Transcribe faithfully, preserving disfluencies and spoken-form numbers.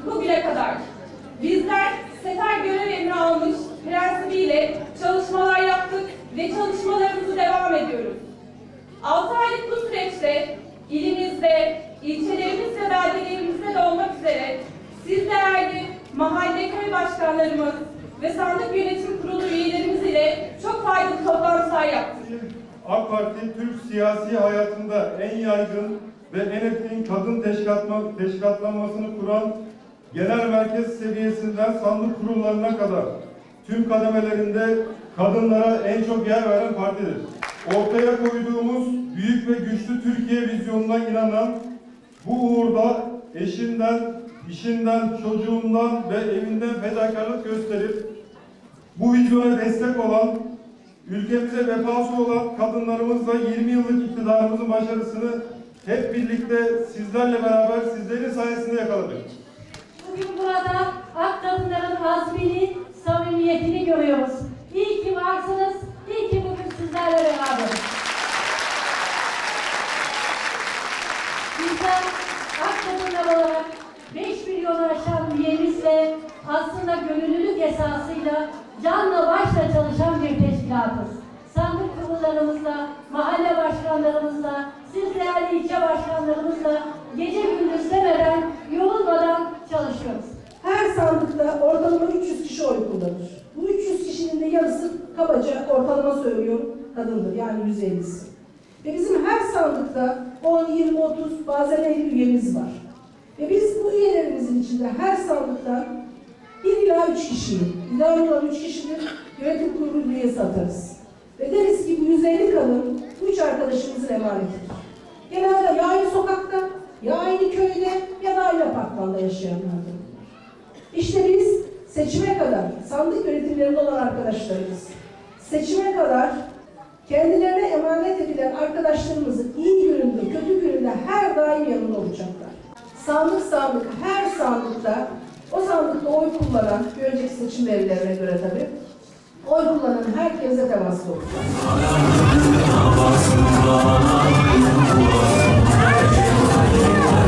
bugüne kadar. Bizler sefer görev emri almış prensibiyle çalışmalar yaptık ve çalışmalarımızı devam ediyoruz. altı aylık bu süreçte ilimizde, ilçelerimizde, beldelerimizde de olmak üzere siz değerli mahalle köy başkanlarımız ve sandık yönetim kurulu üyelerimiz ile çok faydalı toplantılar yaptık. AK Parti Türk siyasi hayatında en yaygın ve en etkin kadın teşkilatlanmasını kuran genel merkez seviyesinden sandık kurullarına kadar tüm kademelerinde kadınlara en çok yer veren partidir. Ortaya koyduğumuz büyük ve güçlü Türkiye vizyonuna inanan, bu uğurda eşinden, işinden, çocuğundan ve evinden fedakarlık gösterip bu vizyona destek olan, ülkemize vefası olan kadınlarımızla yirmi yıllık iktidarımızın başarısını hep birlikte sizlerle beraber sizlerin sayesinde yakaladık. Bugün burada AK kadınların azmini, samimiyetini görüyoruz. İyi ki varsınız, iyi ki bugün sizlerle beraberiz. Bizler AK kadınlar olarak beş milyonu aşan üyemizle aslında gönüllülük esasıyla canla başla çalışan bir teşkilatız. Sandık kurullarımızla, mahalle başkanlarımızla, siz değerli ilçe başkanlarımızla gece gündüz demeden, yorulmadan çalışıyoruz. Her sandıkta ortalama üç yüz kişi oy kullanır. Bu üç yüz kişinin de yarısı kabaca ortalama söylüyorum kadındır, yani yüz ellisi. Ve bizim her sandıkta on, yirmi, otuz, bazen elli üyemiz var. Ve biz bu üyelerimizin içinde her sandıktan bir ila üç kişiyi, ideal olan üç kişidir, yönetim kurulu üyesi atarız. Ve deriz ki bu yüz elli kadın bu üç arkadaşımızın emanetidir. Genelde ya aynı sokakta, ya aynı köyde ya da aynı apartmanda yaşayanlardır. İşte biz seçime kadar, sandık yönetimlerinde olan arkadaşlarımız, seçime kadar kendilerine emanet edilen arkadaşlarımızın iyi gününde, kötü gününde her daim yanında olacaklar. Sandık sandık, her sandıkta, o sandıkta oy kullanan, bir önceki seçim verilerine göre tabii, oy kullanan herkese temaslı olacak.